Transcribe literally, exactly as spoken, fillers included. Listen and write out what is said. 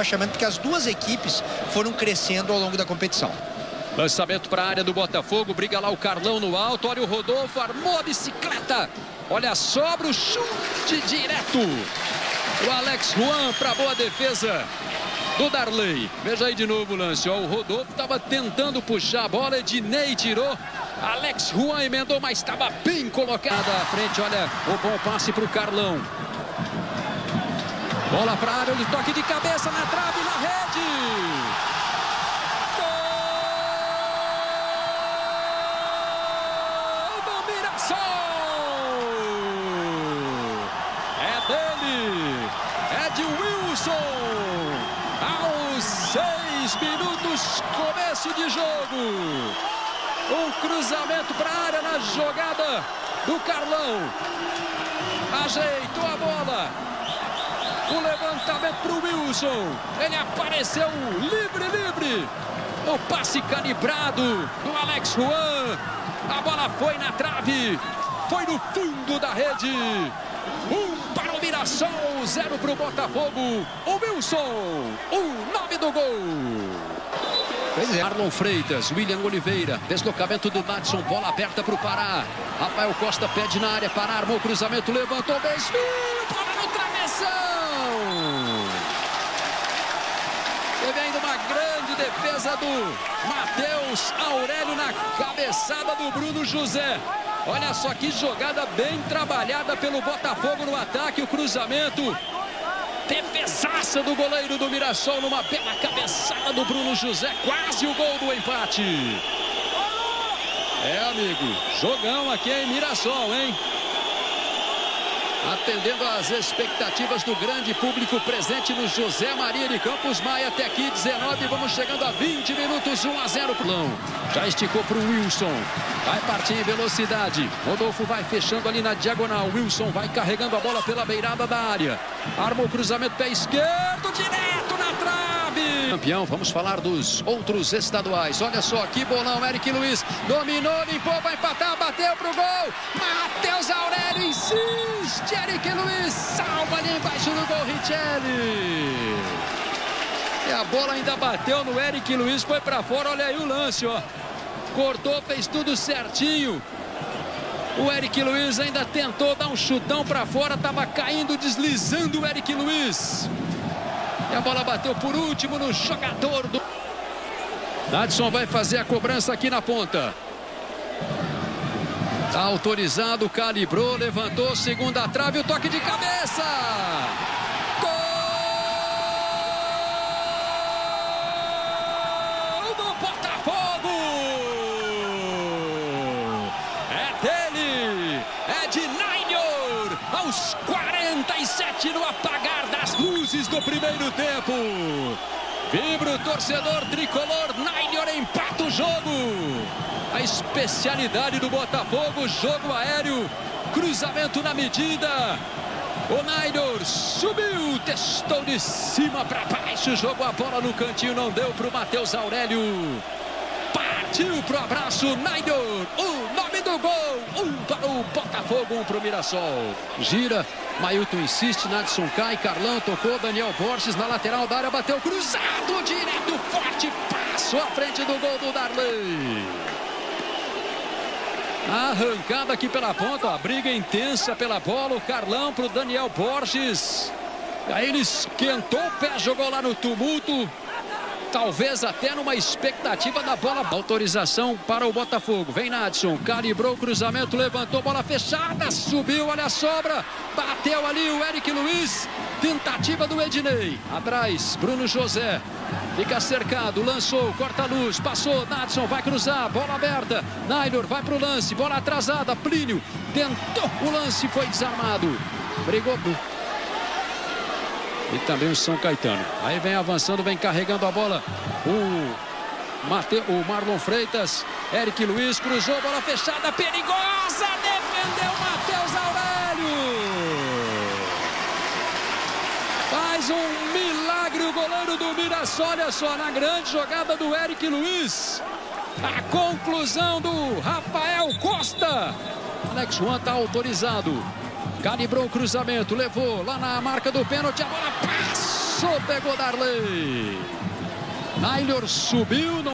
porque as duas equipes foram crescendo ao longo da competição. Lançamento para a área do Botafogo, briga lá o Carlão no alto, olha o Rodolfo, armou a bicicleta, olha, sobra o chute direto. O Alex Juan para boa defesa do Darley. Veja aí de novo o lance, ó, o Rodolfo estava tentando puxar a bola, Ednei tirou, Alex Juan emendou, mas estava bem colocada à frente, olha o bom passe para o Carlão. Bola para a área, o toque de cabeça na trave, na rede. Gol do Mirassol. É dele, é de Wilson. Aos seis minutos, começo de jogo. Um cruzamento para a área na jogada do Carlão. Ajeitou a bola. O levantamento para o Wilson. Ele apareceu livre, livre. O passe calibrado do Alex Juan. A bola foi na trave. Foi no fundo da rede. Um para o Mirassol, zero para o Botafogo. O Wilson, o nome do gol. Pois é. Marlon Freitas, William Oliveira, deslocamento do Madison, bola aberta para o Pará. Rafael Costa pede na área, Pará armou o cruzamento, levantou, desvio, bola no travessão. Teve ainda uma grande defesa do Matheus Aurélio na cabeçada do Bruno José. Olha só que jogada bem trabalhada pelo Botafogo no ataque, o cruzamento. Defesaça do goleiro do Mirassol numa bela cabeçada do Bruno José. Quase o gol do empate. É, amigo, jogão aqui em Mirassol, hein? Atendendo às expectativas do grande público presente no José Maria de Campos Maia. Até aqui, dezenove, vamos chegando a vinte minutos, um a zero. Já esticou para o Wilson. Vai partir em velocidade. Rodolfo vai fechando ali na diagonal. Wilson vai carregando a bola pela beirada da área. Arma o cruzamento, pé esquerdo, direto na trave. Campeão, vamos falar dos outros estaduais. Olha só, que bolão, Eric Luiz. Dominou, limpou, vai empatar, bateu pro gol. Matheus Aurélio insiste. Eric Luiz salva ali embaixo do gol, Richelli. E a bola ainda bateu no Eric Luiz, foi para fora. Olha aí o lance, ó. Cortou, fez tudo certinho. O Eric Luiz ainda tentou dar um chutão para fora, estava caindo, deslizando o Eric Luiz. E a bola bateu por último no jogador do... Nadson vai fazer a cobrança aqui na ponta. Tá autorizado, calibrou, levantou, segunda trave, o toque de cabeça. Gol do Botafogo. É dele, é de Nainor, aos quarenta e sete no apagar das luzes do primeiro tempo. Vibra o torcedor tricolor, Nainor empata o jogo. A especialidade do Botafogo, jogo aéreo, cruzamento na medida. O Nainor subiu, testou de cima para baixo, jogou a bola no cantinho, não deu para o Matheus Aurélio. Partiu pro abraço, Nainor, o nome do gol, um para o Botafogo, um para o Mirassol. Gira, Mailton insiste, Nadson cai, Carlão tocou, Daniel Borges na lateral da área, bateu cruzado, direto, forte, passo à frente do gol do Darley. Arrancada aqui pela ponta, ó, briga intensa pela bola, o Carlão pro Daniel Borges. Aí ele esquentou o pé, jogou lá no tumulto. Talvez até numa expectativa da bola. Autorização para o Botafogo. Vem Nadson, calibrou o cruzamento, levantou, bola fechada, subiu, olha a sobra. Bateu ali o Eric Luiz. Tentativa do Ednei. Atrás, Bruno José. Fica cercado, lançou, corta a luz, passou, Nadson vai cruzar, bola aberta. Nainor vai pro lance, bola atrasada, Plínio tentou o lance, foi desarmado. Brigou. E também o São Caetano. Aí vem avançando, vem carregando a bola. O, Mate... o Marlon Freitas. Eric Luiz cruzou, bola fechada, perigosa. Defendeu Matheus Aurélio. Faz um milagre o goleiro do Mirassol. Olha só, na grande jogada do Eric Luiz. A conclusão do Rafael Costa. Alex Juan está autorizado. Calibrou o cruzamento, levou lá na marca do pênalti, a bola passou Passou, pegou Darley. Naylor subiu.